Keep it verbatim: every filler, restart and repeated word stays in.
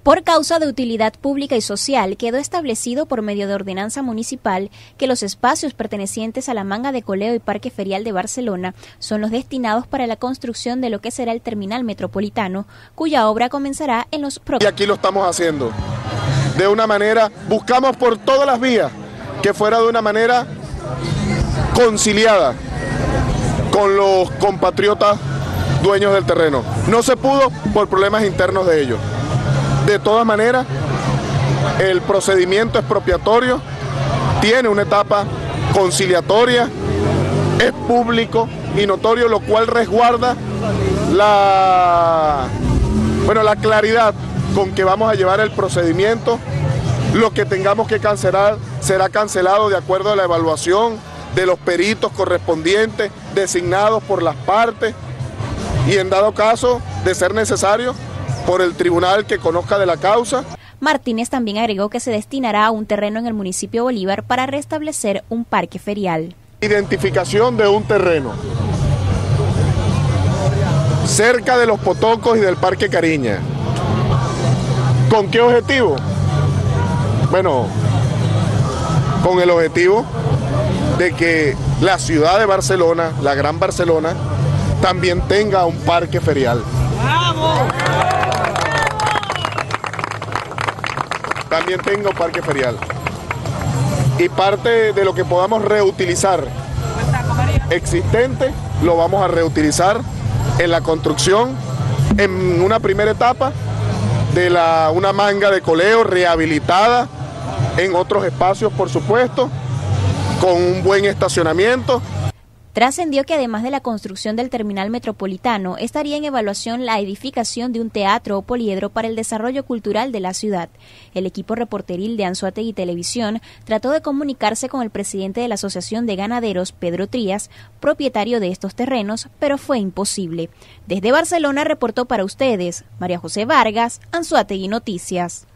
Por causa de utilidad pública y social, quedó establecido por medio de ordenanza municipal que los espacios pertenecientes a la Manga de Coleo y Parque Ferial de Barcelona son los destinados para la construcción de lo que será el terminal metropolitano, cuya obra comenzará en los próximos. Y aquí lo estamos haciendo de una manera, buscamos por todas las vías que fuera de una manera conciliada con los compatriotas dueños del terreno. No se pudo por problemas internos de ellos. De todas maneras, el procedimiento expropiatorio tiene una etapa conciliatoria, es público y notorio, lo cual resguarda la, bueno, la claridad con que vamos a llevar el procedimiento. Lo que tengamos que cancelar será cancelado de acuerdo a la evaluación de los peritos correspondientes designados por las partes y en dado caso de ser necesario, por el tribunal que conozca de la causa. Martínez también agregó que se destinará a un terreno en el municipio Bolívar para restablecer un parque ferial. Identificación de un terreno cerca de los Potocos y del Parque Cariña. ¿Con qué objetivo? Bueno, con el objetivo de que la ciudad de Barcelona, la Gran Barcelona, también tenga un parque ferial. ¡Vamos! También tenga un parque ferial. Y parte de lo que podamos reutilizar existente, lo vamos a reutilizar en la construcción, en una primera etapa, de la, una manga de coleo rehabilitada, en otros espacios, por supuesto, con un buen estacionamiento. Trascendió que además de la construcción del terminal metropolitano, estaría en evaluación la edificación de un teatro o poliedro para el desarrollo cultural de la ciudad. El equipo reporteril de Anzoátegui Televisión trató de comunicarse con el presidente de la Asociación de Ganaderos, Pedro Trías, propietario de estos terrenos, pero fue imposible. Desde Barcelona reportó para ustedes María José Vargas, Anzoátegui Noticias.